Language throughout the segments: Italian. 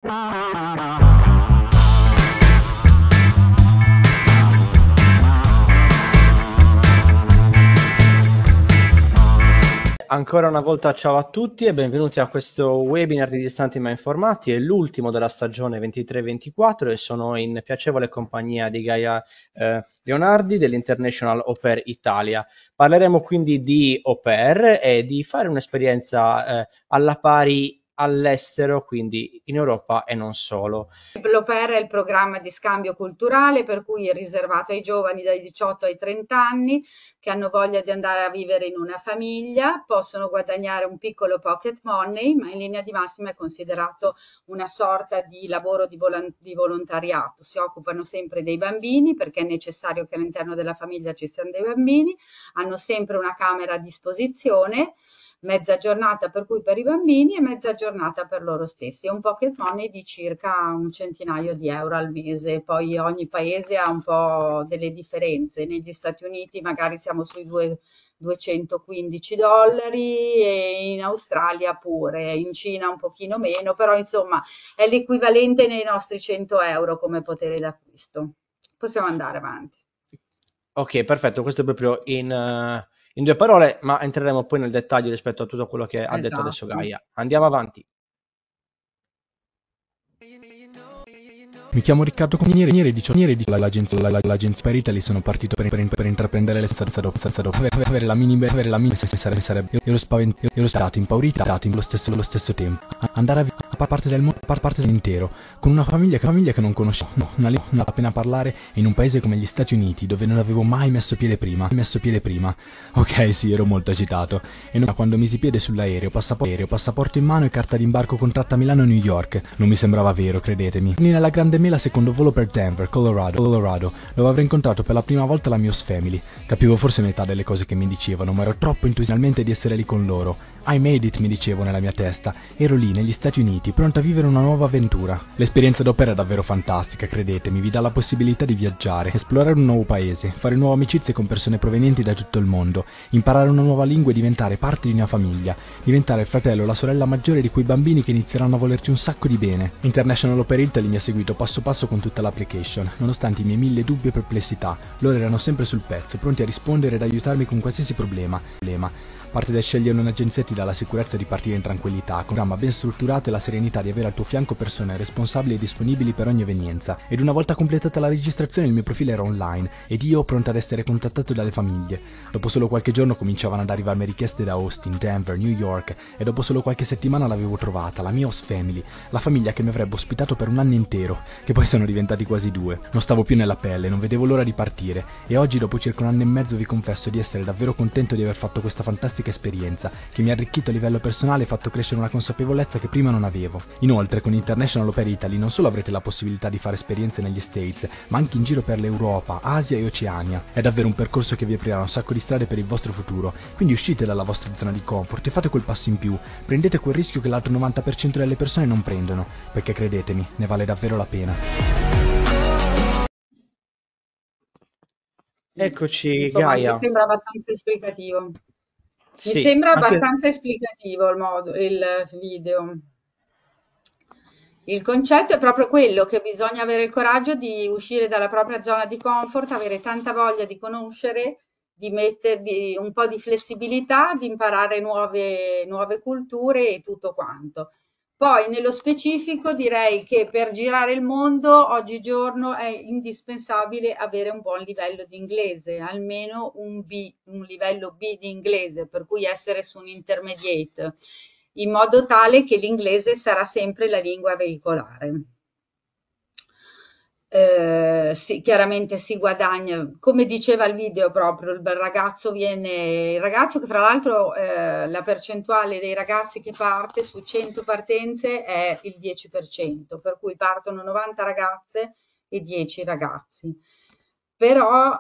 Ancora una volta ciao a tutti e benvenuti a questo webinar di Distanti ma Informati, è l'ultimo della stagione 23-24 e sono in piacevole compagnia di Gaia Leonardi dell'International Au Pair Italia. Parleremo quindi di au pair e di fare un'esperienza alla pari all'estero, quindi in Europa e non solo. L'Au Pair è il programma di scambio culturale per cui è riservato ai giovani dai 18 ai 30 anni che hanno voglia di andare a vivere in una famiglia, possono guadagnare un piccolo pocket money, ma in linea di massima è considerato una sorta di lavoro di volontariato. Si occupano sempre dei bambini perché è necessario che all'interno della famiglia ci siano dei bambini, hanno sempre una camera a disposizione, mezza giornata per cui per i bambini e mezza giornata per loro stessi. È un pocket money di circa un centinaio di euro al mese, poi ogni paese ha un po' delle differenze. Negli Stati Uniti magari siamo sui 215 dollari e in Australia pure, in Cina un pochino meno, però insomma è l'equivalente nei nostri 100 euro come potere d'acquisto. Possiamo andare avanti. Ok, perfetto, questo è proprio in due parole, ma entreremo poi nel dettaglio rispetto a tutto quello che ha detto adesso Esatto. Gaia. Andiamo avanti. Mi chiamo Riccardo Cominieri, 18 anni, l'agenzia per Italy, sono partito per intraprendere senza dopo avere la mini sarebbe, ero stato impaurito lo stesso tempo, andare a far parte del mondo, parte dell'intero, con una famiglia che non conoscevo, una lingua appena parlare, in un paese come gli Stati Uniti, dove non avevo mai messo piede prima. Ok, sì, ero molto agitato, e non quando misi piede sull'aereo, passaporto in mano e carta d'imbarco contratta a Milano e New York, non mi sembrava vero, credetemi. Nella grande mela secondo volo per Denver, Colorado, dove avrei incontrato per la prima volta la Mios Family. Capivo forse metà delle cose che mi dicevano, ma ero troppo entusiasmante di essere lì con loro. I made it, mi dicevo nella mia testa. Ero lì, negli Stati Uniti, pronto a vivere una nuova avventura. L'esperienza d'au pair è davvero fantastica, credetemi, vi dà la possibilità di viaggiare, esplorare un nuovo paese, fare nuove amicizie con persone provenienti da tutto il mondo, imparare una nuova lingua e diventare parte di una famiglia, diventare il fratello o la sorella maggiore di quei bambini che inizieranno a volerti un sacco di bene. International Au Pair Italy mi ha seguito passo passo con tutta l'application, nonostante i miei 1000 dubbi e perplessità. Loro erano sempre sul pezzo, pronti a rispondere ed aiutarmi con qualsiasi problema. Parte da scegliere un'agenzia ti dà la sicurezza di partire in tranquillità, con un programma ben strutturato e la serenità di avere al tuo fianco persone responsabili e disponibili per ogni evenienza. Ed una volta completata la registrazione il mio profilo era online ed io pronto ad essere contattato dalle famiglie. Dopo solo qualche giorno cominciavano ad arrivarmi richieste da Austin, Denver, New York e dopo solo qualche settimana l'avevo trovata, la Mios Family, la famiglia che mi avrebbe ospitato per un anno intero, che poi sono diventati quasi 2. Non stavo più nella pelle, non vedevo l'ora di partire e oggi dopo circa un anno e mezzo vi confesso di essere davvero contento di aver fatto questa fantastica esperienza che mi ha arricchito a livello personale e fatto crescere una consapevolezza che prima non avevo. Inoltre con International Au Pair Italy non solo avrete la possibilità di fare esperienze negli States, ma anche in giro per l'Europa, Asia e Oceania. È davvero un percorso che vi aprirà un sacco di strade per il vostro futuro, quindi uscite dalla vostra zona di comfort e fate quel passo in più, prendete quel rischio che l'altro 90% delle persone non prendono, perché credetemi, ne vale davvero la pena. Eccoci Insomma, mi Gaia. sembra abbastanza esplicativo. Mi Sì, sembra anche abbastanza esplicativo il video. Il concetto è proprio quello che bisogna avere il coraggio di uscire dalla propria zona di comfort, avere tanta voglia di conoscere, di mettervi un po' di flessibilità, di imparare nuove culture e tutto quanto. Poi nello specifico direi che per girare il mondo oggigiorno è indispensabile avere un buon livello di inglese, almeno un livello B di inglese, per cui essere su un intermediate, in modo tale che l'inglese sarà sempre la lingua veicolare. Sì, chiaramente si guadagna, come diceva il video proprio, il ragazzo che fra l'altro la percentuale dei ragazzi che parte su 100 partenze è il 10%, per cui partono 90 ragazze e 10 ragazzi. Però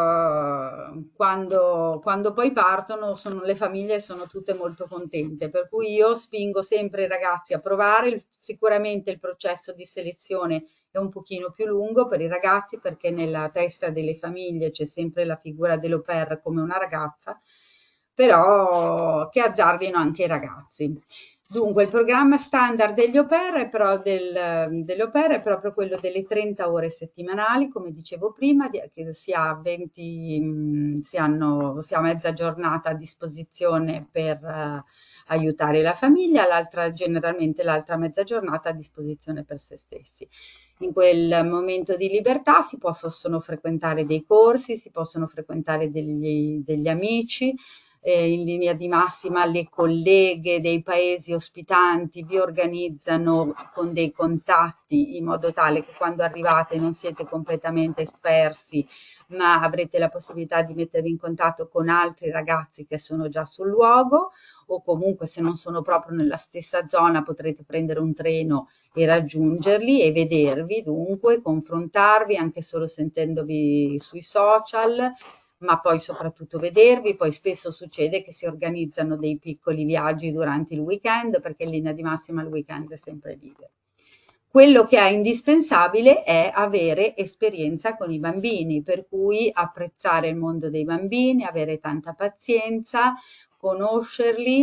quando poi partono le famiglie sono tutte molto contente, per cui io spingo sempre i ragazzi a provare, sicuramente il processo di selezione è un pochino più lungo per i ragazzi perché nella testa delle famiglie c'è sempre la figura dell'au pair come una ragazza, però che azzardino anche i ragazzi. Dunque, il programma standard degli au pair è delle au pair è proprio quello delle 30 ore settimanali, come dicevo prima, che si ha 20, si ha mezza giornata a disposizione per aiutare la famiglia, generalmente l'altra mezza giornata a disposizione per se stessi. In quel momento di libertà si possono frequentare dei corsi, si possono frequentare degli amici, in linea di massima le colleghe dei paesi ospitanti vi organizzano con dei contatti in modo tale che quando arrivate non siete completamente spersi, ma avrete la possibilità di mettervi in contatto con altri ragazzi che sono già sul luogo, o comunque se non sono proprio nella stessa zona potrete prendere un treno e raggiungerli e vedervi, dunque confrontarvi anche solo sentendovi sui social, ma poi soprattutto vedervi. Poi spesso succede che si organizzano dei piccoli viaggi durante il weekend, perché in linea di massima il weekend è sempre libero. Quello che è indispensabile è avere esperienza con i bambini, per cui apprezzare il mondo dei bambini, avere tanta pazienza, conoscerli,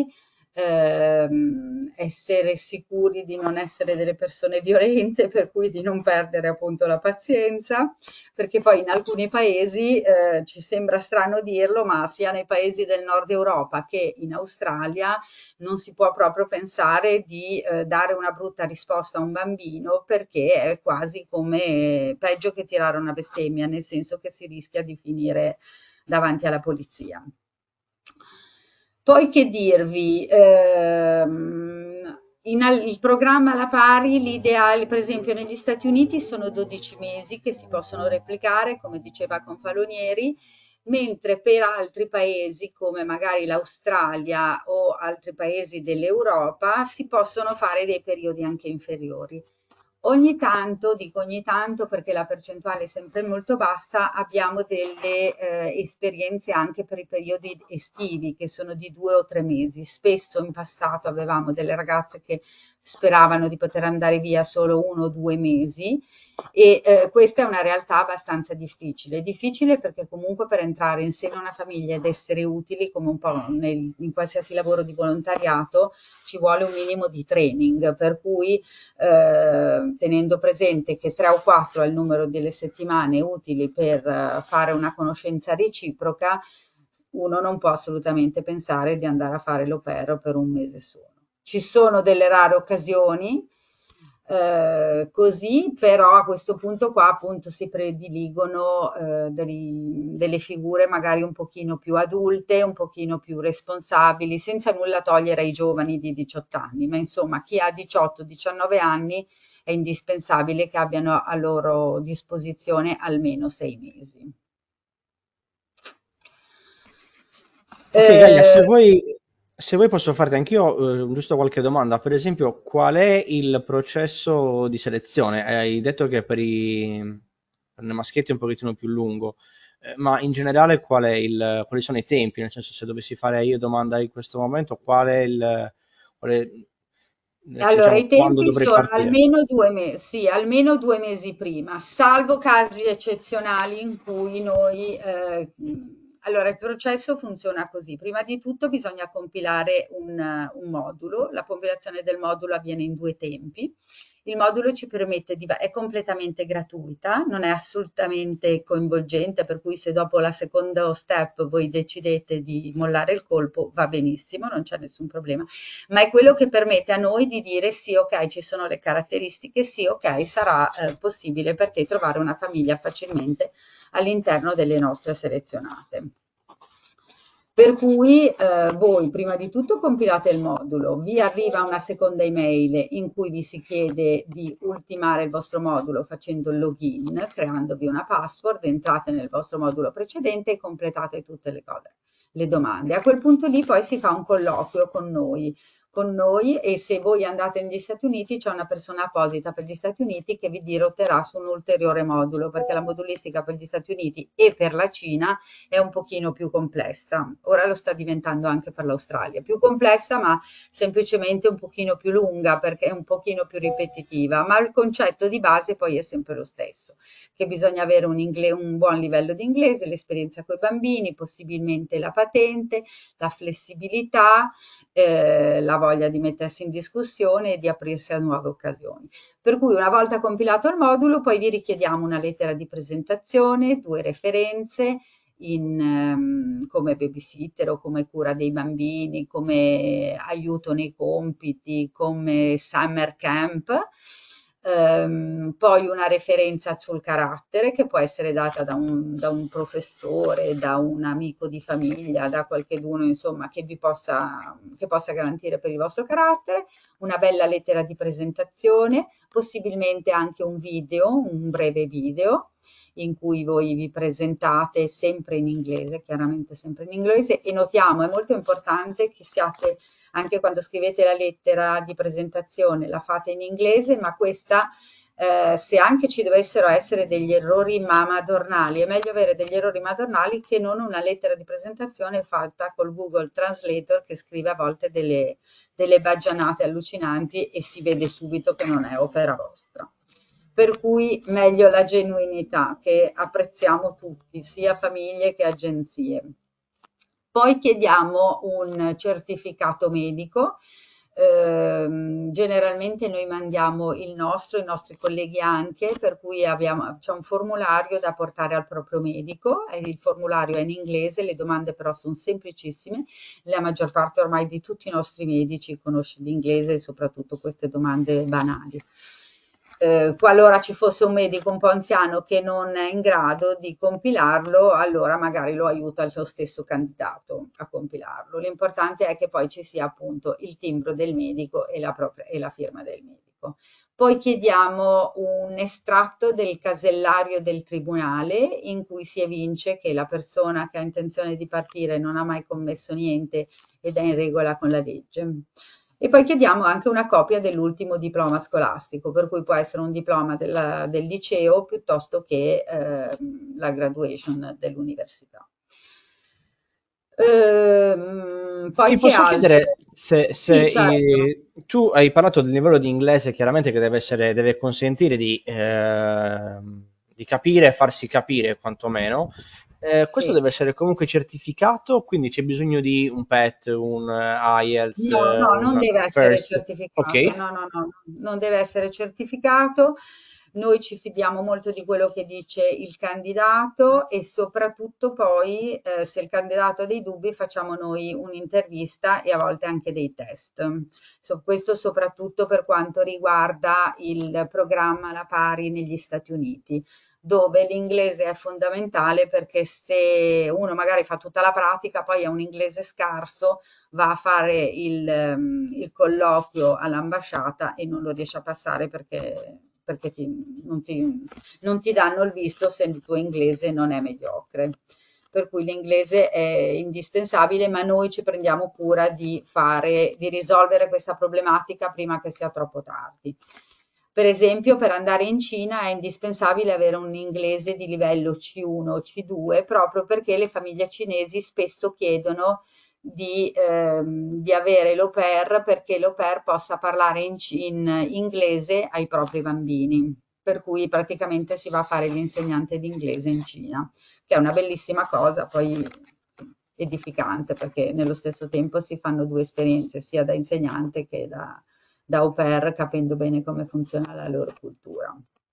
essere sicuri di non essere delle persone violente, per cui di non perdere appunto la pazienza, perché poi in alcuni paesi, ci sembra strano dirlo, ma sia nei paesi del nord Europa che in Australia non si può proprio pensare di dare una brutta risposta a un bambino, perché è quasi come peggio che tirare una bestemmia, nel senso che si rischia di finire davanti alla polizia. Poi che dirvi, il programma alla pari, l'ideale per esempio negli Stati Uniti sono 12 mesi che si possono replicare, come diceva Confalonieri, mentre per altri paesi come magari l'Australia o altri paesi dell'Europa si possono fare dei periodi anche inferiori. Ogni tanto, dico ogni tanto perché la percentuale è sempre molto bassa, abbiamo delle esperienze anche per i periodi estivi che sono di 2 o 3 mesi. Spesso in passato avevamo delle ragazze che speravano di poter andare via solo 1 o 2 mesi e questa è una realtà abbastanza difficile. Difficile perché comunque per entrare in seno a una famiglia ed essere utili, come un po' in qualsiasi lavoro di volontariato, ci vuole un minimo di training, per cui tenendo presente che 3 o 4 è il numero delle settimane utili per fare una conoscenza reciproca, uno non può assolutamente pensare di andare a fare l'au pair per un mese solo. Ci sono delle rare occasioni, così, però a questo punto qua appunto si prediligono delle figure magari un pochino più adulte, un pochino più responsabili, senza nulla togliere ai giovani di 18 anni, ma insomma chi ha 18-19 anni è indispensabile che abbiano a loro disposizione almeno 6 mesi. Ok, Gaia, se vuoi posso farti anch'io giusto qualche domanda. Per esempio, qual è il processo di selezione? Hai detto che per i maschietti è un pochettino più lungo, ma in generale quali sono i tempi? Nel senso, se dovessi fare io domanda in questo momento, Allora, diciamo, i quando tempi dovrei sono partire? almeno 2 mesi, sì, almeno 2 mesi prima, salvo casi eccezionali in cui noi... allora, il processo funziona così. Prima di tutto bisogna compilare un modulo. La compilazione del modulo avviene in 2 tempi. Il modulo ci permette è completamente gratuita, non è assolutamente coinvolgente, per cui se dopo la seconda step voi decidete di mollare il colpo, va benissimo, non c'è nessun problema, ma è quello che permette a noi di dire sì, ok, ci sono le caratteristiche, sì, ok, sarà possibile per te trovare una famiglia facilmente all'interno delle nostre selezionate. Per cui voi prima di tutto compilate il modulo, vi arriva una seconda email in cui vi si chiede di ultimare il vostro modulo facendo il login, creandovi una password, entrate nel vostro modulo precedente e completate tutte le cose, le domande. A quel punto lì poi si fa un colloquio con noi e se voi andate negli Stati Uniti c'è una persona apposita per gli Stati Uniti che vi dirotterà su un ulteriore modulo, perché la modulistica per gli Stati Uniti e per la Cina è un pochino più complessa. Ora lo sta diventando anche per l'Australia. Più complessa, ma semplicemente un pochino più lunga perché è un pochino più ripetitiva, ma il concetto di base poi è sempre lo stesso, che bisogna avere un buon livello di inglese, l'esperienza con i bambini, possibilmente la patente, la flessibilità, la voglia di mettersi in discussione e di aprirsi a nuove occasioni. Per cui una volta compilato il modulo, poi vi richiediamo una lettera di presentazione, 2 referenze come babysitter o come cura dei bambini, come aiuto nei compiti, come summer camp. Poi una referenza sul carattere che può essere data da un professore, da un amico di famiglia, da qualcheduno insomma che possa garantire per il vostro carattere, una bella lettera di presentazione, possibilmente anche un video, un breve video in cui voi vi presentate sempre in inglese, chiaramente sempre in inglese, e notiamo, è molto importante che siate, anche quando scrivete la lettera di presentazione, la fate in inglese, ma questa, se anche ci dovessero essere degli errori madornali, è meglio avere degli errori madornali che non una lettera di presentazione fatta col Google Translator che scrive a volte delle baggianate allucinanti e si vede subito che non è opera vostra. Per cui meglio la genuinità che apprezziamo tutti, sia famiglie che agenzie. Poi chiediamo un certificato medico. Generalmente noi mandiamo il nostro, i nostri colleghi anche, per cui c'è un formulario da portare al proprio medico, il formulario è in inglese, le domande però sono semplicissime, la maggior parte ormai di tutti i nostri medici conosce l'inglese e soprattutto queste domande banali. Qualora ci fosse un medico un po' anziano che non è in grado di compilarlo, allora magari lo aiuta lo stesso candidato a compilarlo. L'importante è che poi ci sia appunto il timbro del medico e la firma del medico. Poi chiediamo un estratto del casellario del tribunale in cui si evince che la persona che ha intenzione di partire non ha mai commesso niente ed è in regola con la legge. E poi chiediamo anche una copia dell'ultimo diploma scolastico, per cui può essere un diploma del liceo piuttosto che la graduation dell'università. Poi Ti che posso altro? chiedere se Sì, certo. tu hai parlato del livello di inglese, chiaramente che deve consentire di capire e farsi capire quantomeno. Questo Sì. deve essere comunque certificato, quindi c'è bisogno di un PET, un IELTS, No, no, non un deve essere FIRST. certificato, Ok. no, no, no, non deve essere certificato. Noi ci fidiamo molto di quello che dice il candidato e soprattutto poi, se il candidato ha dei dubbi, facciamo noi un'intervista e a volte anche dei test. Questo soprattutto per quanto riguarda il programma alla pari negli Stati Uniti, dove l'inglese è fondamentale perché se uno magari fa tutta la pratica, poi ha un inglese scarso, va a fare il colloquio all'ambasciata e non lo riesce a passare perché non ti danno il visto se il tuo inglese non è mediocre. Per cui l'inglese è indispensabile, ma noi ci prendiamo cura di risolvere questa problematica prima che sia troppo tardi. Per esempio, per andare in Cina è indispensabile avere un inglese di livello C1 o C2, proprio perché le famiglie cinesi spesso chiedono di avere l'au pair perché l'au pair possa parlare in inglese ai propri bambini. Per cui praticamente si va a fare l'insegnante di inglese in Cina, che è una bellissima cosa, poi edificante, perché nello stesso tempo si fanno 2 esperienze, sia da insegnante che da au pair, capendo bene come funziona la loro cultura.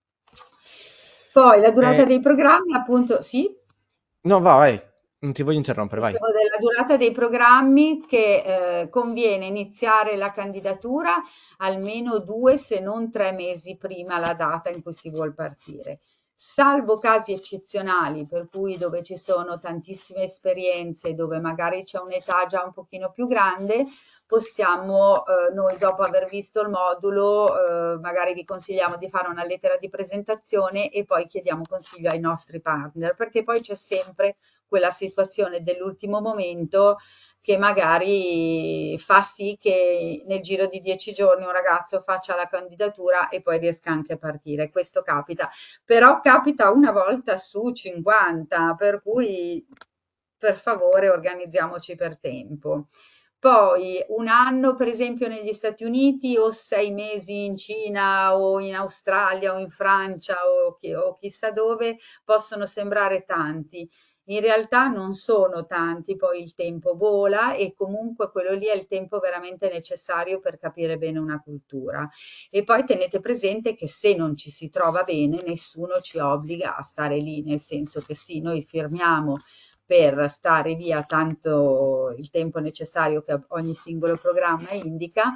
Poi la durata Eh, dei programmi, appunto, sì? no, vai, non ti voglio interrompere, vai. Dicevo della durata dei programmi che conviene iniziare la candidatura almeno 2 se non 3 mesi prima la data in cui si vuol partire. Salvo casi eccezionali, per cui dove ci sono tantissime esperienze, dove magari c'è un'età già un pochino più grande, possiamo, noi dopo aver visto il modulo, magari vi consigliamo di fare una lettera di presentazione e poi chiediamo consiglio ai nostri partner, perché poi c'è sempre quella situazione dell'ultimo momento che magari fa sì che nel giro di 10 giorni un ragazzo faccia la candidatura e poi riesca anche a partire. Questo capita, però capita una volta su 50, per cui per favore organizziamoci per tempo. Poi un anno, per esempio, negli Stati Uniti o 6 mesi in Cina o in Australia o in Francia o chissà dove possono sembrare tanti. In realtà non sono tanti, poi il tempo vola e comunque quello lì è il tempo veramente necessario per capire bene una cultura. E poi tenete presente che se non ci si trova bene, nessuno ci obbliga a stare lì, nel senso che sì, noi firmiamo per stare via tanto il tempo necessario che ogni singolo programma indica,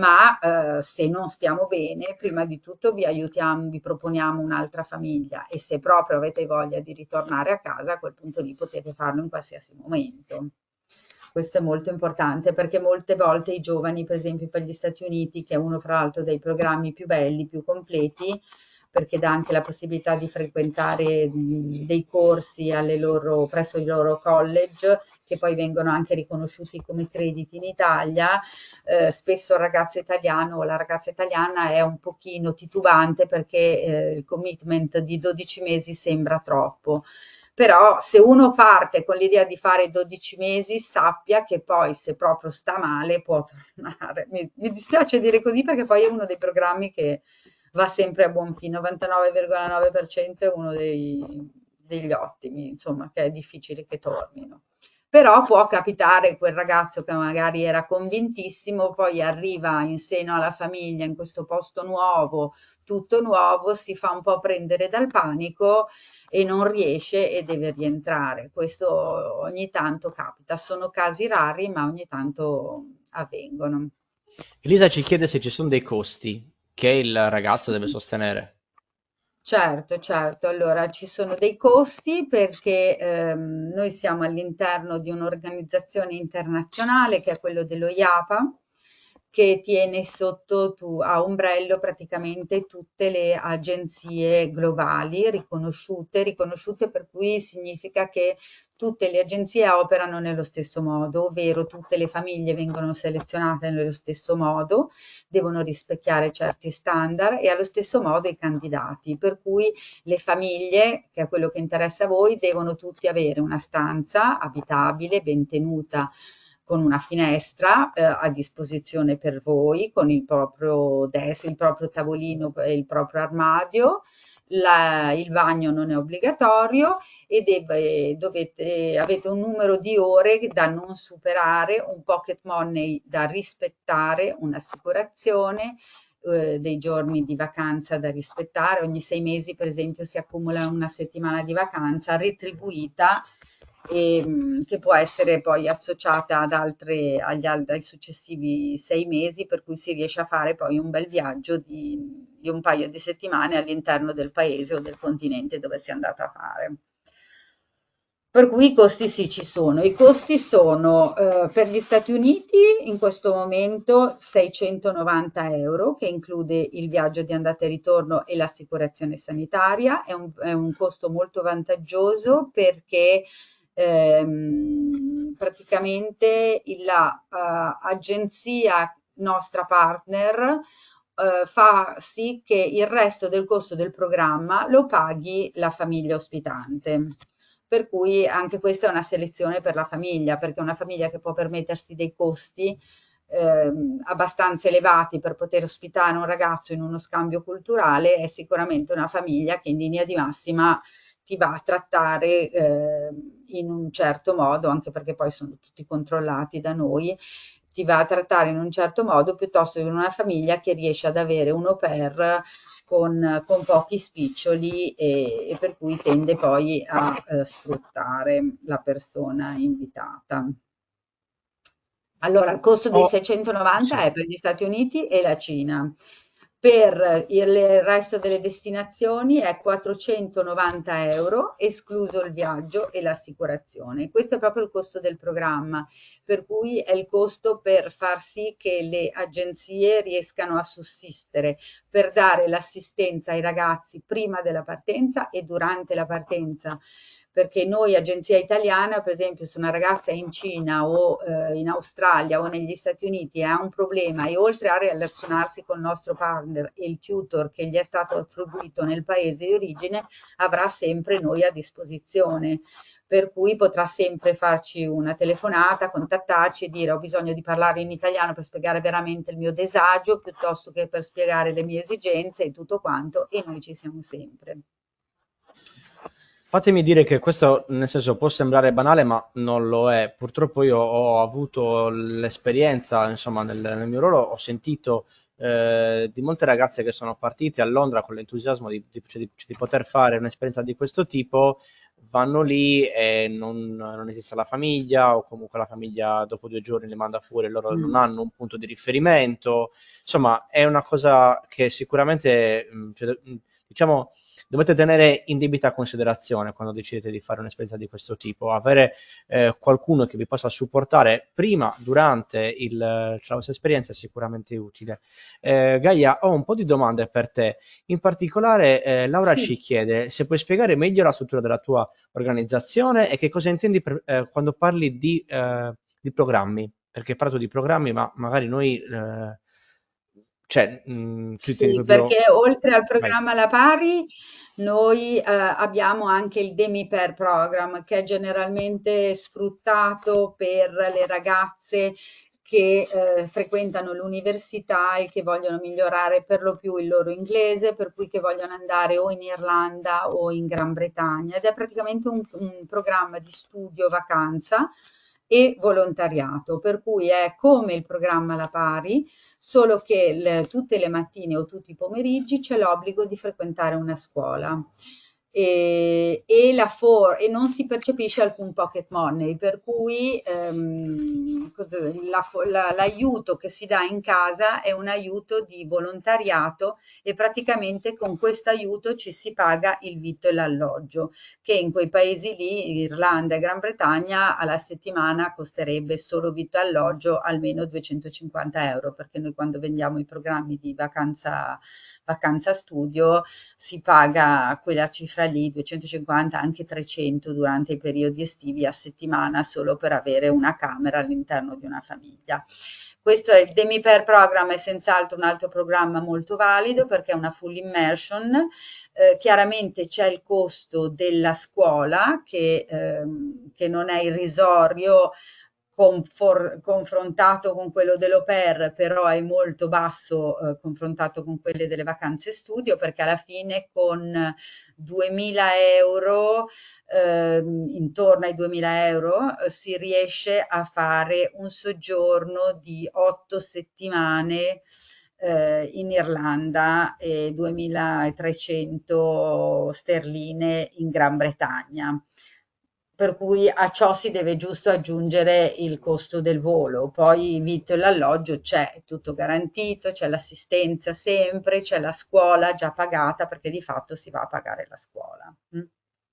ma se non stiamo bene, prima di tutto vi aiutiamo, vi proponiamo un'altra famiglia e se proprio avete voglia di ritornare a casa, a quel punto lì potete farlo in qualsiasi momento. Questo è molto importante perché molte volte i giovani, per esempio per gli Stati Uniti, che è uno fra l'altro dei programmi più belli, più completi, perché dà anche la possibilità di frequentare dei corsi presso i loro college, che poi vengono anche riconosciuti come crediti in Italia. Spesso il ragazzo italiano o la ragazza italiana è un pochino titubante perché il commitment di 12 mesi sembra troppo. Però se uno parte con l'idea di fare 12 mesi, sappia che poi se proprio sta male può tornare. Mi dispiace dire così perché poi è uno dei programmi che va sempre a buon fine, 99,9% è uno degli ottimi, insomma, che è difficile che tornino. Però può capitare quel ragazzo che magari era convintissimo, poi arriva in seno alla famiglia in questo posto nuovo, tutto nuovo, si fa un po' prendere dal panico e non riesce e deve rientrare. Questo ogni tanto capita, sono casi rari, ma ogni tanto avvengono. Elisa ci chiede se ci sono dei costi che il ragazzo deve sostenere. Certo, certo. Allora, ci sono dei costi perché noi siamo all'interno di un'organizzazione internazionale che è quello dello IAPA, che tiene sotto a ombrello praticamente tutte le agenzie globali riconosciute per cui significa che tutte le agenzie operano nello stesso modo, ovvero tutte le famiglie vengono selezionate nello stesso modo, devono rispecchiare certi standard e allo stesso modo i candidati, per cui le famiglie, che è quello che interessa a voi, devono tutti avere una stanza abitabile, ben tenuta, con una finestra a disposizione per voi, con il proprio desk, il proprio tavolino e il proprio armadio. Il bagno non è obbligatorio e avete un numero di ore da non superare, un pocket money da rispettare, un'assicurazione, dei giorni di vacanza da rispettare. Ogni 6 mesi, per esempio, si accumula una settimana di vacanza retribuita che può essere poi associata ai successivi 6 mesi, per cui si riesce a fare poi un bel viaggio di un paio di settimane all'interno del paese o del continente dove si è andata a fare. Per cui i costi sì ci sono. I costi sono per gli Stati Uniti in questo momento 690 euro, che include il viaggio di andata e ritorno e l'assicurazione sanitaria. È un costo molto vantaggioso perché praticamente la agenzia nostra partner fa sì che il resto del costo del programma lo paghi la famiglia ospitante. Per cui anche questa è una selezione per la famiglia, perché una famiglia che può permettersi dei costi abbastanza elevati per poter ospitare un ragazzo in uno scambio culturale è sicuramente una famiglia che in linea di massima ti va a trattare in un certo modo, anche perché poi sono tutti controllati da noi, ti va a trattare in un certo modo piuttosto che una famiglia che riesce ad avere un au pair con pochi spiccioli e per cui tende poi a sfruttare la persona invitata. Allora, il costo dei Oh, 690 sì. è per gli Stati Uniti e la Cina. Per il resto delle destinazioni è 490 euro, escluso il viaggio e l'assicurazione. Questo è proprio il costo del programma, per cui è il costo per far sì che le agenzie riescano a sussistere, per dare l'assistenza ai ragazzi prima della partenza e durante la partenza. Perché noi, agenzia italiana, per esempio, se una ragazza è in Cina o in Australia o negli Stati Uniti e ha un problema e oltre a relazionarsi con il nostro partner e il tutor che gli è stato attribuito nel paese di origine, avrà sempre noi a disposizione. Per cui potrà sempre farci una telefonata, contattarci e dire ho bisogno di parlare in italiano per spiegare veramente il mio disagio, piuttosto che per spiegare le mie esigenze e tutto quanto, e noi ci siamo sempre. Fatemi dire che questo, nel senso, può sembrare banale, ma non lo è. Purtroppo io ho avuto l'esperienza, insomma, nel mio ruolo, ho sentito di molte ragazze che sono partite a Londra con l'entusiasmo di poter fare un'esperienza di questo tipo, vanno lì e non esiste la famiglia, o comunque la famiglia dopo 2 giorni le manda fuori e loro non Mm. hanno un punto di riferimento. Insomma, è una cosa che sicuramente, diciamo, dovete tenere in debita considerazione quando decidete di fare un'esperienza di questo tipo. Avere qualcuno che vi possa supportare prima, durante la vostra esperienza è sicuramente utile. Gaia, ho un po' di domande per te. In particolare, Laura ci Sì. chiede se puoi spiegare meglio la struttura della tua organizzazione e che cosa intendi quando parli di programmi. Perché hai parlato di programmi, ma magari noi, cioè, tu intendi Sì, proprio... perché oltre al Vai. programma alla pari, noi abbiamo anche il Demi-Per Program, che è generalmente sfruttato per le ragazze che frequentano l'università e che vogliono migliorare per lo più il loro inglese, per cui che vogliono andare o in Irlanda o in Gran Bretagna. Ed è praticamente un programma di studio, vacanza e volontariato, per cui è come il programma alla pari, solo che tutte le mattine o tutti i pomeriggi c'è l'obbligo di frequentare una scuola e non si percepisce alcun pocket money, per cui l'aiuto che si dà in casa è un aiuto di volontariato e praticamente con questo aiuto ci si paga il vitto e l'alloggio, che in quei paesi lì, Irlanda e Gran Bretagna, alla settimana costerebbe solo vitto e alloggio almeno 250 euro, perché noi quando vendiamo i programmi di vacanza studio si paga quella cifra lì, 250, anche 300 durante i periodi estivi a settimana, solo per avere una camera all'interno di una famiglia. Questo è il Demi-Per Program, è senz'altro un altro programma molto valido perché è una full immersion. Chiaramente c'è il costo della scuola che non è irrisorio confrontato con quello dell'au pair, però è molto basso confrontato con quelle delle vacanze studio, perché alla fine con 2000 euro, intorno ai 2000 euro, si riesce a fare un soggiorno di 8 settimane in Irlanda e 2300 sterline in Gran Bretagna. Per cui a ciò si deve giusto aggiungere il costo del volo, poi il vitto e l'alloggio c'è, è tutto garantito, c'è l'assistenza sempre, c'è la scuola già pagata perché di fatto si va a pagare la scuola. Mm.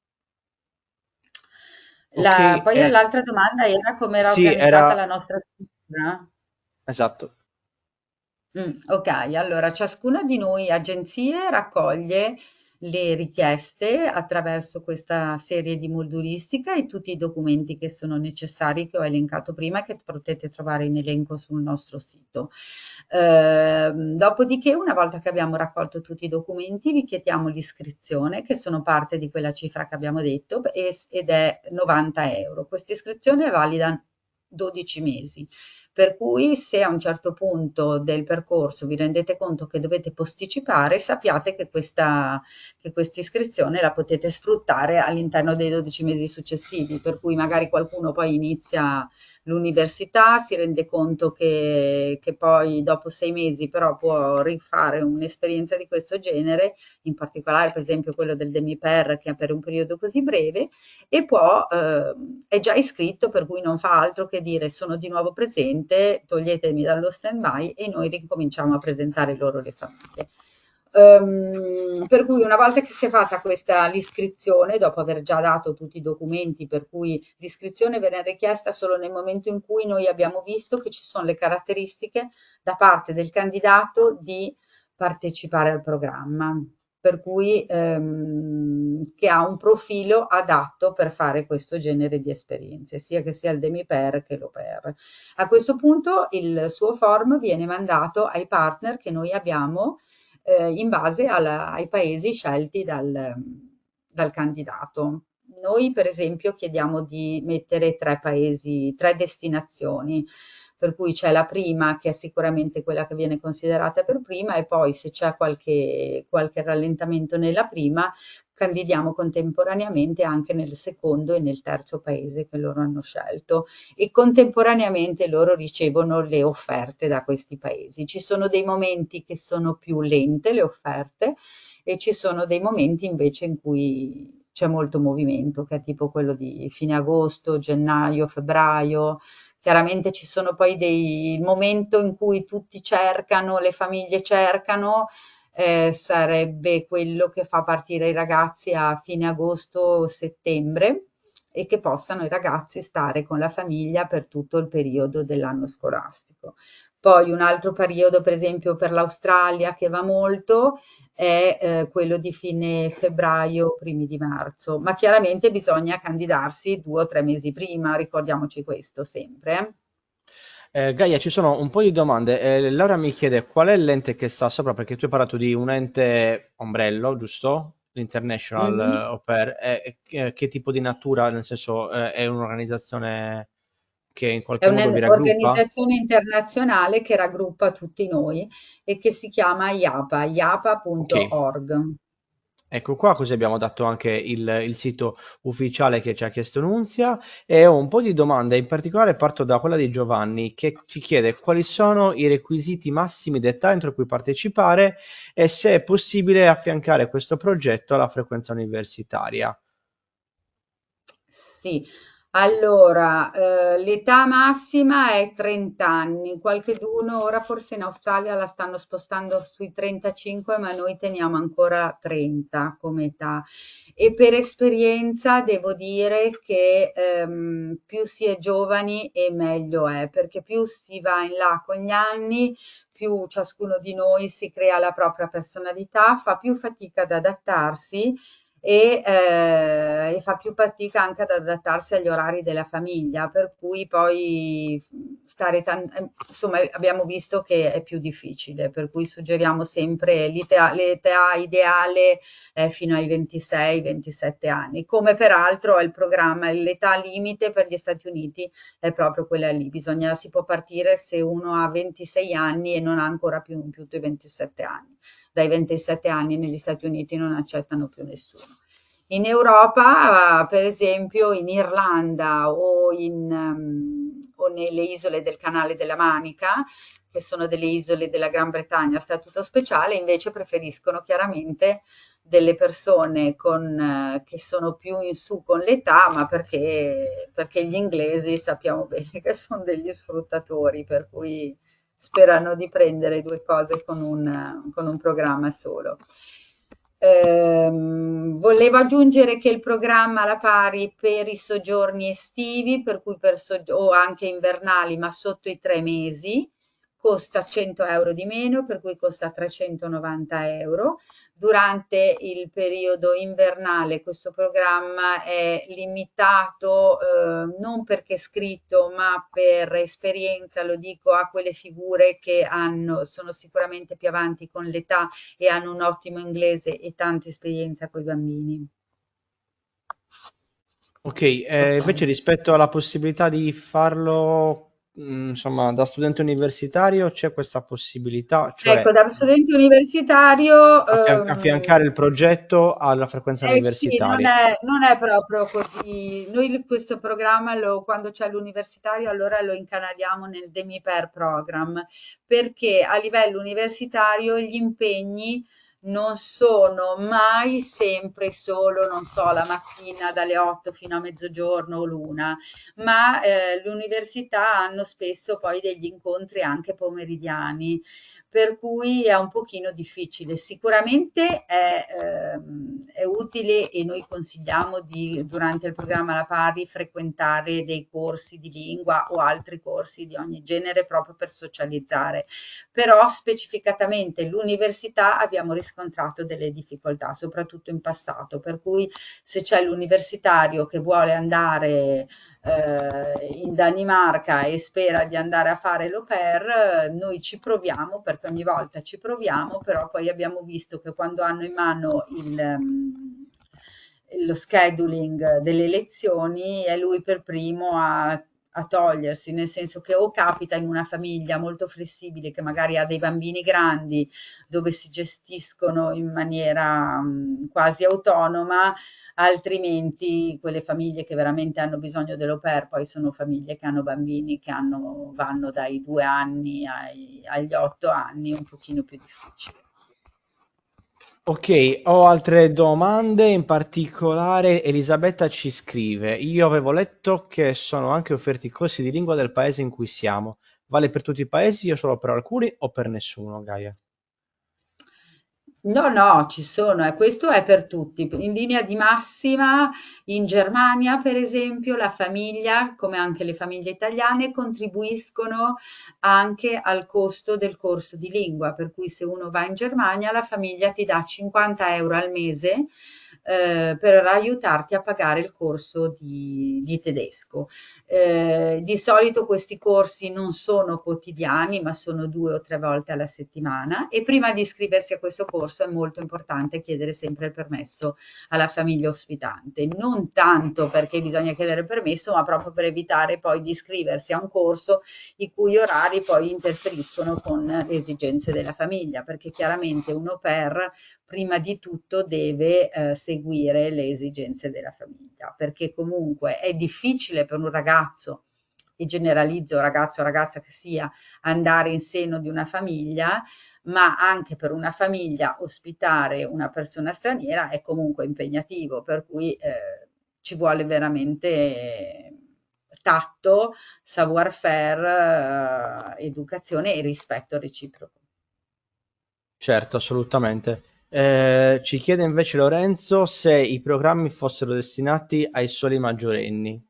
Ok, Poi l'altra domanda era come era sì, organizzata era la nostra struttura. esatto. Ok, allora ciascuna di noi agenzie raccoglie le richieste attraverso questa serie di molduristica e tutti i documenti che sono necessari che ho elencato prima, che potete trovare in elenco sul nostro sito. Dopodiché, una volta che abbiamo raccolto tutti i documenti, vi chiediamo l'iscrizione, che sono parte di quella cifra che abbiamo detto, ed è 90 euro. Questa iscrizione è valida 12 mesi. Per cui se a un certo punto del percorso vi rendete conto che dovete posticipare, sappiate che questa iscrizione la potete sfruttare all'interno dei 12 mesi successivi, per cui magari qualcuno poi inizia l'università, si rende conto che poi dopo 6 mesi però può rifare un'esperienza di questo genere, in particolare per esempio quello del Demi-Per che è per un periodo così breve, e è già iscritto, per cui non fa altro che dire sono di nuovo presente, toglietemi dallo stand-by e noi ricominciamo a presentare loro le famiglie. Per cui una volta che si è fatta l'iscrizione, dopo aver già dato tutti i documenti, per cui l'iscrizione viene richiesta solo nel momento in cui noi abbiamo visto che ci sono le caratteristiche da parte del candidato di partecipare al programma, per cui che ha un profilo adatto per fare questo genere di esperienze, sia che sia il Demi-Per che l'au pair. A questo punto il suo form viene mandato ai partner che noi abbiamo in base ai paesi scelti dal candidato. Noi, per esempio, chiediamo di mettere 3 paesi, 3 destinazioni. per cui c'è la prima che è sicuramente quella che viene considerata per prima e poi se c'è qualche rallentamento nella prima candidiamo contemporaneamente anche nel secondo e nel terzo paese che loro hanno scelto e contemporaneamente loro ricevono le offerte da questi paesi. Ci sono dei momenti che sono più lente le offerte e ci sono dei momenti invece in cui c'è molto movimento, che è tipo quello di fine agosto, gennaio, febbraio. Chiaramente ci sono poi il momento in cui tutti cercano, le famiglie cercano, sarebbe quello che fa partire i ragazzi a fine agosto, settembre e che possano i ragazzi stare con la famiglia per tutto il periodo dell'anno scolastico. Poi un altro periodo, per esempio, per l'Australia che va molto è quello di fine febbraio, primi di marzo, ma chiaramente bisogna candidarsi 2 o 3 mesi prima, ricordiamoci questo sempre. Gaia, ci sono un po' di domande. Laura mi chiede qual è l'ente che sta sopra, perché tu hai parlato di un ente ombrello, giusto? L'International Mhm. Au Pair. Che tipo di natura, nel senso, è un'organizzazione che in È qualche modo vi raggruppa? un'organizzazione internazionale che raggruppa tutti noi e che si chiama IAPA, Ok. iapa.org. Ecco qua, così abbiamo dato anche il sito ufficiale che ci ha chiesto Nunzia e ho un po' di domande, in particolare parto da quella di Giovanni che ci chiede quali sono i requisiti massimi d'età entro cui partecipare e se è possibile affiancare questo progetto alla frequenza universitaria. Sì, allora, l'età massima è 30 anni, qualcheduno ora forse in Australia la stanno spostando sui 35, ma noi teniamo ancora 30 come età. E per esperienza devo dire che più si è giovani e meglio è, perché più si va in là con gli anni, più ciascuno di noi si crea la propria personalità, fa più fatica ad adattarsi e fa più fatica anche ad adattarsi agli orari della famiglia, per cui poi insomma abbiamo visto che è più difficile, per cui suggeriamo sempre l'età ideale fino ai 26-27 anni, come peraltro è il programma, l'età limite per gli Stati Uniti è proprio quella lì, si può partire se uno ha 26 anni e non ha ancora più di 27 anni. Dai 27 anni negli Stati Uniti non accettano più nessuno. In Europa, per esempio in Irlanda o nelle isole del Canale della Manica, che sono delle isole della Gran Bretagna a statuto speciale, invece preferiscono chiaramente delle persone che sono più in su con l'età, ma perché gli inglesi sappiamo bene che sono degli sfruttatori, per cui sperano di prendere due cose con un programma solo. Volevo aggiungere che il programma alla pari per i soggiorni estivi, per cui o anche invernali, ma sotto i 3 mesi, costa 100 euro di meno, per cui costa 390 euro. Durante il periodo invernale questo programma è limitato non perché è scritto, ma per esperienza, lo dico, a quelle figure che sono sicuramente più avanti con l'età e hanno un ottimo inglese e tanta esperienza con i bambini. Ok, Ok. invece rispetto alla possibilità di farlo, insomma, da studente universitario, c'è questa possibilità, Ecco, cioè da studente universitario, affiancare il progetto alla frequenza eh sì, universitaria. non è proprio così. Noi questo programma, quando c'è l'universitario, allora lo incanaliamo nel Demi-Per program, perché a livello universitario gli impegni non sono mai sempre solo, non so, la mattina dalle 8 fino a mezzogiorno o l'una, ma le università hanno spesso poi degli incontri anche pomeridiani per cui è un pochino difficile. Sicuramente è utile e noi consigliamo durante il programma La Pari frequentare dei corsi di lingua o altri corsi di ogni genere proprio per socializzare, però specificatamente l'università abbiamo riscontrato delle difficoltà, soprattutto in passato, per cui se c'è l'universitario che vuole andare in Danimarca e spera di andare a fare l'au pair, noi ci proviamo perché ogni volta ci proviamo, però poi abbiamo visto che quando hanno in mano lo scheduling delle lezioni è lui per primo a togliersi, nel senso che o capita in una famiglia molto flessibile che magari ha dei bambini grandi dove si gestiscono in maniera quasi autonoma, altrimenti quelle famiglie che veramente hanno bisogno dell'au pair, poi sono famiglie che hanno bambini che vanno dai 2 anni agli 8 anni, un pochino più difficile. Ok, ho altre domande, in particolare Elisabetta ci scrive, io avevo letto che sono anche offerti corsi di lingua del paese in cui siamo, vale per tutti i paesi o solo per alcuni o per nessuno, Gaia? No, no, ci sono, e questo è per tutti. In linea di massima, in Germania, per esempio, la famiglia, come anche le famiglie italiane, contribuiscono anche al costo del corso di lingua, per cui se uno va in Germania, la famiglia ti dà 50 euro al mese, per aiutarti a pagare il corso di tedesco. Di solito questi corsi non sono quotidiani, ma sono 2 o 3 volte alla settimana e prima di iscriversi a questo corso è molto importante chiedere sempre il permesso alla famiglia ospitante, non tanto perché bisogna chiedere il permesso, ma proprio per evitare poi di iscriversi a un corso i cui orari poi interferiscono con le esigenze della famiglia, perché chiaramente un au pair prima di tutto deve seguire le esigenze della famiglia, perché comunque è difficile per un ragazzo, e generalizzo ragazzo o ragazza che sia, andare in seno di una famiglia, ma anche per una famiglia ospitare una persona straniera è comunque impegnativo, per cui ci vuole veramente tatto, savoir-faire, educazione e rispetto reciproco. Certo, assolutamente. Ci chiede invece Lorenzo se i programmi fossero destinati ai soli maggiorenni.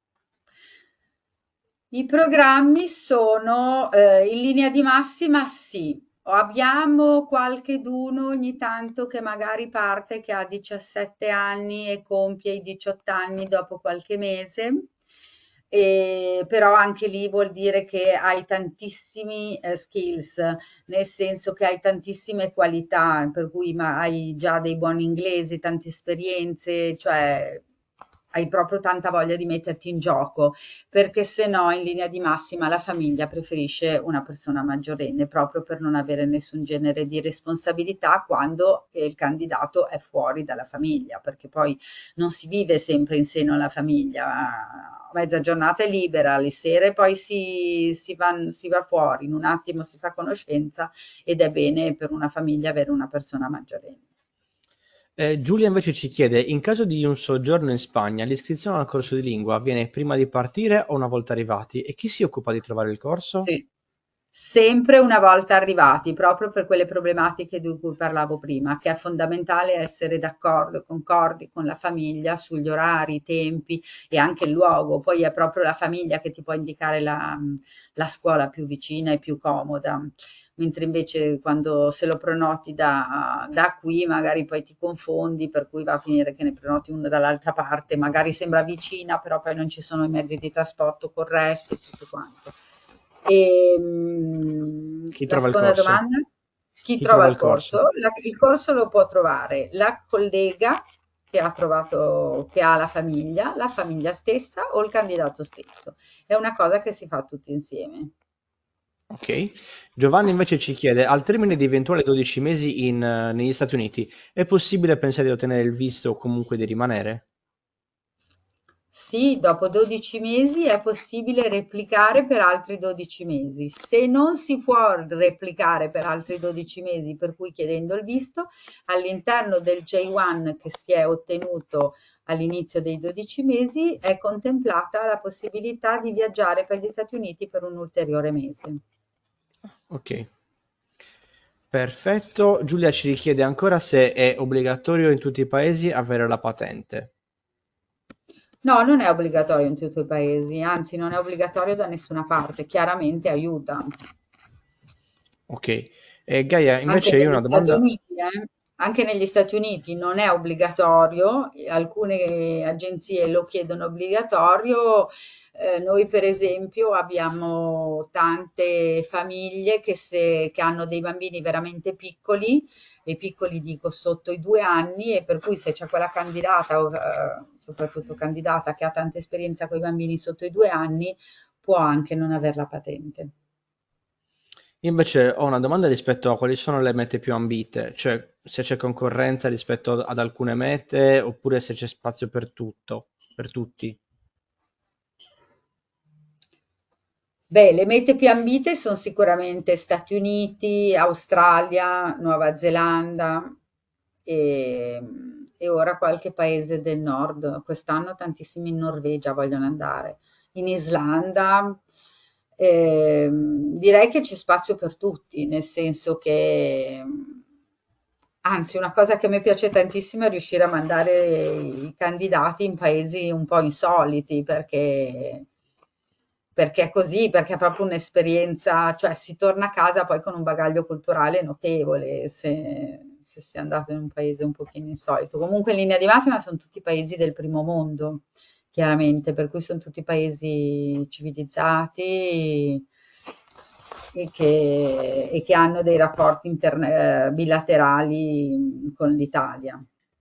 I programmi sono in linea di massima sì. Abbiamo qualcheduno ogni tanto che magari parte che ha 17 anni e compie i 18 anni dopo qualche mese, però anche lì vuol dire che hai tantissimi skills, nel senso che hai tantissime qualità, per cui hai già dei buoni inglesi, tante esperienze, cioè hai proprio tanta voglia di metterti in gioco, perché se no in linea di massima la famiglia preferisce una persona maggiorenne proprio per non avere nessun genere di responsabilità quando il candidato è fuori dalla famiglia, perché poi non si vive sempre in seno alla famiglia, mezza giornata è libera, le sere poi si va fuori, in un attimo si fa conoscenza ed è bene per una famiglia avere una persona maggiorenne. Giulia invece ci chiede, in caso di un soggiorno in Spagna, l'iscrizione al corso di lingua avviene prima di partire o una volta arrivati? E chi si occupa di trovare il corso? Sì. Sempre una volta arrivati, proprio per quelle problematiche di cui parlavo prima, che è fondamentale essere d'accordo, concordi con la famiglia sugli orari, i tempi e anche il luogo. Poi è proprio la famiglia che ti può indicare la scuola più vicina e più comoda, mentre invece quando se lo prenoti da qui magari poi ti confondi, per cui va a finire che ne prenoti una dall'altra parte, magari sembra vicina, però poi non ci sono i mezzi di trasporto corretti, tutto quanto. E, Chi la trova il seconda corso? domanda? Chi Chi trova trova il il corso? corso? Il corso lo può trovare la collega che ha trovato, che ha la famiglia stessa o il candidato stesso. È una cosa che si fa tutti insieme. Ok. Giovanni invece ci chiede, al termine di eventuali 12 mesi negli Stati Uniti, è possibile pensare di ottenere il visto o comunque di rimanere? Sì, dopo 12 mesi è possibile replicare per altri 12 mesi. Se non si può replicare per altri 12 mesi, per cui chiedendo il visto, all'interno del J1 che si è ottenuto all'inizio dei 12 mesi è contemplata la possibilità di viaggiare per gli Stati Uniti per un ulteriore mese. Ok. Perfetto. Giulia ci richiede ancora se è obbligatorio in tutti i paesi avere la patente. No, non è obbligatorio in tutti i paesi, anzi non è obbligatorio da nessuna parte, chiaramente aiuta. Ok. Gaia, Anche invece io ho negli una Stati domanda. Uniti, anche negli Stati Uniti non è obbligatorio, alcune agenzie lo chiedono obbligatorio. Noi per esempio abbiamo tante famiglie che hanno dei bambini veramente piccoli e piccoli dico sotto i 2 anni, e per cui se c'è quella candidata, soprattutto candidata che ha tanta esperienza con i bambini sotto i 2 anni, può anche non avere la patente. Invece ho una domanda rispetto a quali sono le mete più ambite, cioè se c'è concorrenza rispetto ad alcune mete oppure se c'è spazio per tutto, per tutti. Beh, le mete più ambite sono sicuramente Stati Uniti, Australia, Nuova Zelanda e, e ora qualche paese del nord. Quest'anno tantissimi in Norvegia vogliono andare, in Islanda. Direi che c'è spazio per tutti, nel senso che, anzi, una cosa che a me piace tantissimo è riuscire a mandare i candidati in paesi un po' insoliti, perché è così, perché è proprio un'esperienza, cioè si torna a casa poi con un bagaglio culturale notevole se si è andato in un paese un pochino insolito. Comunque in linea di massima sono tutti paesi del primo mondo, chiaramente, per cui sono tutti paesi civilizzati e che hanno dei rapporti bilaterali con l'Italia.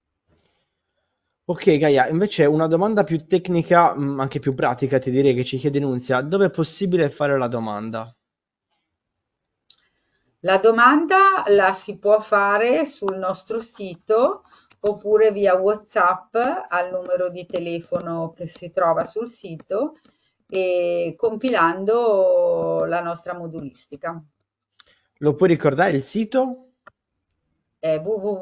Ok, Gaia, invece una domanda più tecnica, anche più pratica, ti direi che ci chiede Nunzia, dove è possibile fare la domanda? La domanda la si può fare sul nostro sito oppure via WhatsApp al numero di telefono che si trova sul sito e compilando la nostra modulistica. Lo puoi ricordare il sito? È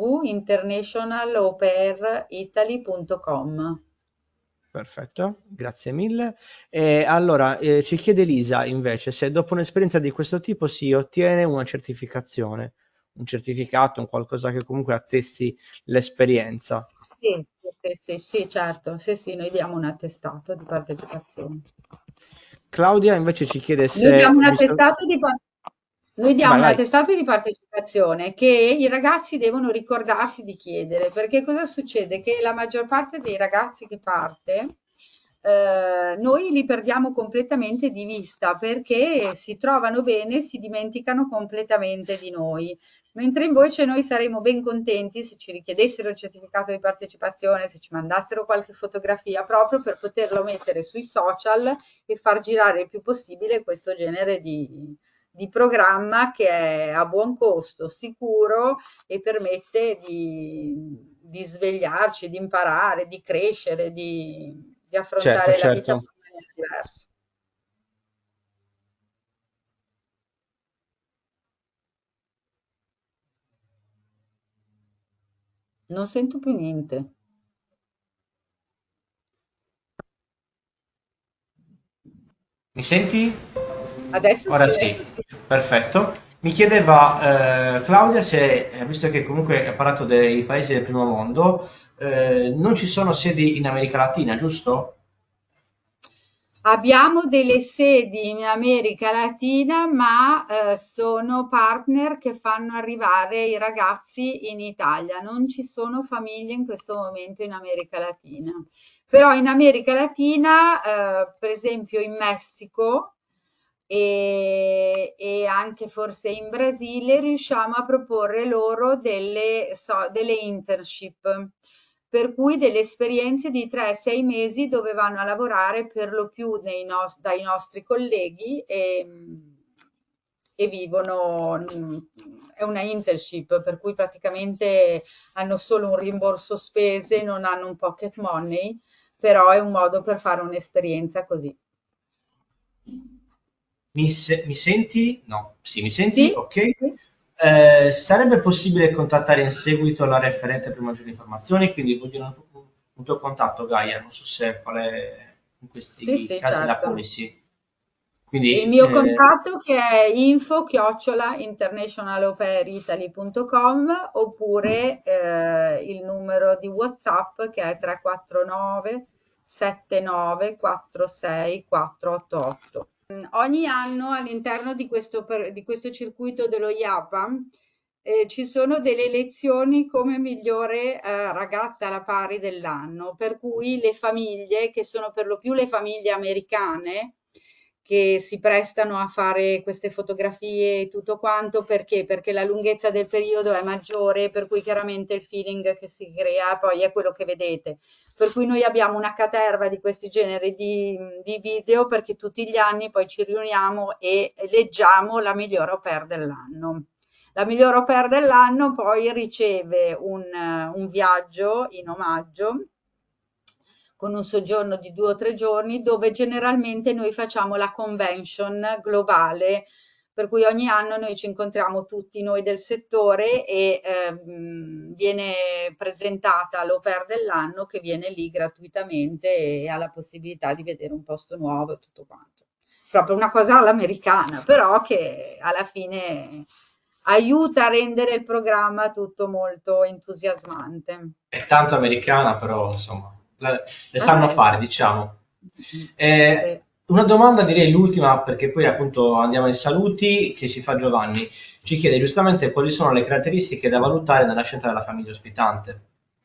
www.internationalaupairitaly.com. Perfetto, grazie mille. E allora, ci chiede Lisa invece se dopo un'esperienza di questo tipo si ottiene una certificazione, un certificato, un qualcosa che comunque attesti l'esperienza. Sì, sì, sì, sì, sì, certo. Sì, sì, noi diamo un attestato di partecipazione. Claudia invece ci chiede Noi diamo se, un visto... attestato di, par- Noi diamo Vai, un vai. attestato di partecipazione che i ragazzi devono ricordarsi di chiedere, perché cosa succede? Che la maggior parte dei ragazzi che parte, noi li perdiamo completamente di vista perché si trovano bene, si dimenticano completamente di noi. Mentre invece noi saremmo ben contenti se ci richiedessero il certificato di partecipazione, se ci mandassero qualche fotografia proprio per poterlo mettere sui social e far girare il più possibile questo genere di programma che è a buon costo, sicuro e permette di svegliarci, di imparare, di crescere, di Certo, affrontare la vita in certo. maniera diversa. Non sento più niente. Mi senti? Adesso Ora sì. sì, perfetto. Mi chiedeva Claudia se, visto che comunque ha parlato dei paesi del primo mondo, non ci sono sedi in America Latina, giusto? Abbiamo delle sedi in America Latina, ma sono partner che fanno arrivare i ragazzi in Italia. Non ci sono famiglie in questo momento in America Latina. Però in America Latina, per esempio in Messico e anche forse in Brasile, riusciamo a proporre loro delle internship, per cui delle esperienze di 3-6 mesi dove vanno a lavorare per lo più dai nostri colleghi e vivono, è una internship, per cui praticamente hanno solo un rimborso spese, non hanno un pocket money, però è un modo per fare un'esperienza così. Mi senti? No, sì, mi senti? Sì? Ok. Sì. Sarebbe possibile contattare in seguito la referente per maggiori informazioni, quindi vogliono un tuo contatto, Gaia, non so se qual è in Sì, questi sì, casi la certo. policy. Il Quindi, mio contatto che è info@internationalaupairitaly.com oppure il numero di WhatsApp che è 349 79 46 488. Ogni anno all'interno di questo circuito dello IAPAM ci sono delle lezioni come migliore ragazza alla pari dell'anno, per cui le famiglie, che sono per lo più le famiglie americane, che si prestano a fare queste fotografie e tutto quanto, perché? Perché la lunghezza del periodo è maggiore, per cui chiaramente il feeling che si crea poi è quello che vedete. Per cui noi abbiamo una caterva di questi generi di video, perché tutti gli anni poi ci riuniamo e leggiamo la migliore au pair dell'anno. La migliore au pair dell'anno poi riceve un viaggio in omaggio con un soggiorno di 2 o 3 giorni, dove generalmente noi facciamo la convention globale, per cui ogni anno noi ci incontriamo tutti noi del settore e viene presentata l'au pair dell'anno, che viene lì gratuitamente e ha la possibilità di vedere un posto nuovo e tutto quanto. Proprio una cosa all'americana, però che alla fine aiuta a rendere il programma tutto molto entusiasmante. È tanto americana, però insomma, le sanno fare, diciamo. Sì. Una domanda, direi l'ultima, perché poi appunto andiamo ai saluti, che ci fa Giovanni. Ci chiede giustamente quali sono le caratteristiche da valutare nella scelta della famiglia ospitante.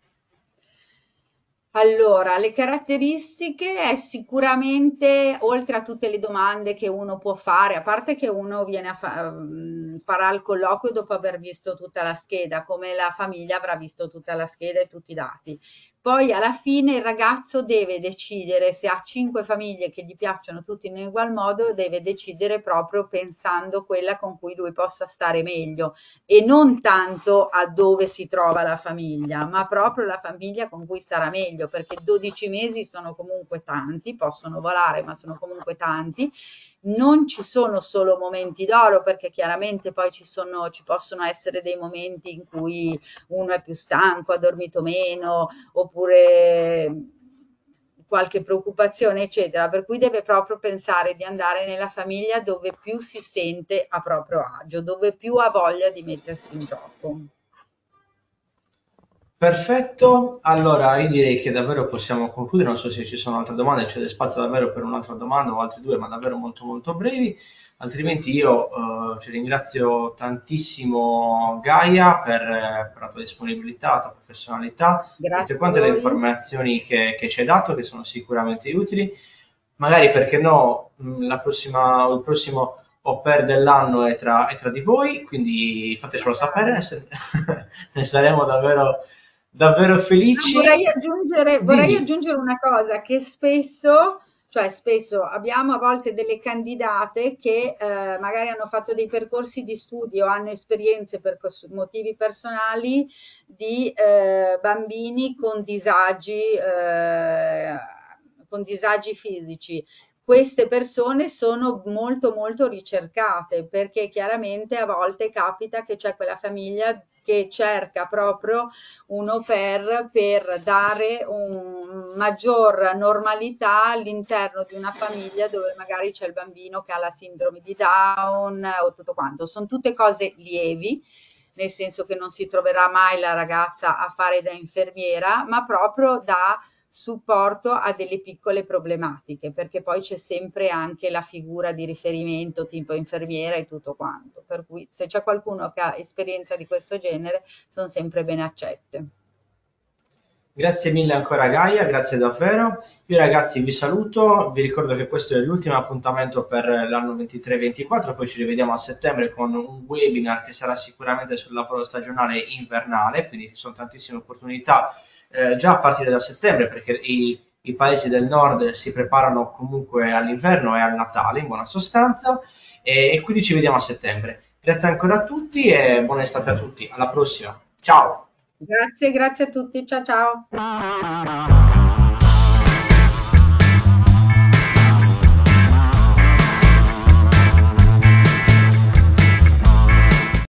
Allora, le caratteristiche è sicuramente, oltre a tutte le domande che uno può fare, a parte che uno viene farà il colloquio dopo aver visto tutta la scheda, come la famiglia avrà visto tutta la scheda e tutti i dati. Poi alla fine il ragazzo deve decidere, se ha 5 famiglie che gli piacciono tutti in ugual modo, deve decidere proprio pensando quella con cui lui possa stare meglio, e non tanto a dove si trova la famiglia, ma proprio la famiglia con cui starà meglio, perché 12 mesi sono comunque tanti, possono volare, ma sono comunque tanti. Non ci sono solo momenti d'oro, perché chiaramente poi ci possono essere dei momenti in cui uno è più stanco, ha dormito meno, oppure qualche preoccupazione, eccetera, per cui deve proprio pensare di andare nella famiglia dove più si sente a proprio agio, dove più ha voglia di mettersi in gioco. Perfetto, allora io direi che davvero possiamo concludere, non so se ci sono altre domande, c'è spazio davvero per un'altra domanda o altre due, ma davvero molto molto brevi, altrimenti io ci ringrazio tantissimo Gaia per la tua disponibilità, la tua professionalità, per tutte Grazie a quante le voi. informazioni che ci hai dato, che sono sicuramente utili. Magari perché no, il prossimo au pair dell'anno è tra di voi, quindi fatecelo sapere, Magari. ne saremo davvero, davvero Ah, vorrei felici. aggiungere, vorrei Dimmi. aggiungere una cosa, che spesso, cioè spesso abbiamo a volte delle candidate che magari hanno fatto dei percorsi di studio, hanno esperienze per motivi personali di bambini con disagi fisici. Queste persone sono molto molto ricercate, perché chiaramente a volte capita che c'è quella famiglia che cerca proprio un au pair per dare un maggior normalità all'interno di una famiglia dove magari c'è il bambino che ha la sindrome di Down o tutto quanto. Sono tutte cose lievi, nel senso che non si troverà mai la ragazza a fare da infermiera, ma proprio da supporto a delle piccole problematiche, perché poi c'è sempre anche la figura di riferimento tipo infermiera e tutto quanto, per cui se c'è qualcuno che ha esperienza di questo genere sono sempre ben accette. Grazie mille ancora Gaia, grazie davvero. Io ragazzi vi saluto, vi ricordo che questo è l'ultimo appuntamento per l'anno 23-24, poi ci rivediamo a settembre con un webinar che sarà sicuramente sul lavoro stagionale invernale, quindi ci sono tantissime opportunità già a partire da settembre, perché i paesi del nord si preparano comunque all'inverno e al Natale in buona sostanza, e quindi ci vediamo a settembre. Grazie ancora a tutti e buona estate a tutti, alla prossima, ciao! Grazie, grazie a tutti, ciao ciao.